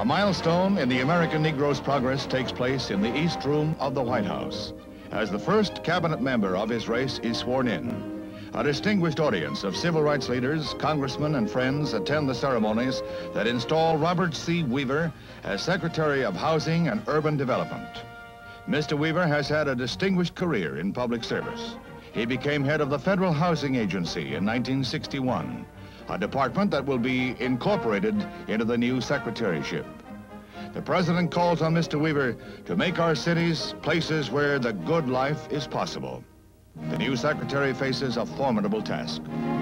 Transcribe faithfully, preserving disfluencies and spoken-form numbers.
A milestone in the American Negro's progress takes place in the East Room of the White House, as the first cabinet member of his race is sworn in. A distinguished audience of civil rights leaders, congressmen, and friends attend the ceremonies that install Robert C. Weaver as Secretary of Housing and Urban Development. Mister Weaver has had a distinguished career in public service. He became head of the Federal Housing Agency in nineteen sixty-one, a department that will be incorporated into the new secretaryship. The President calls on Mister Weaver to make our cities places where the good life is possible. The new secretary faces a formidable task.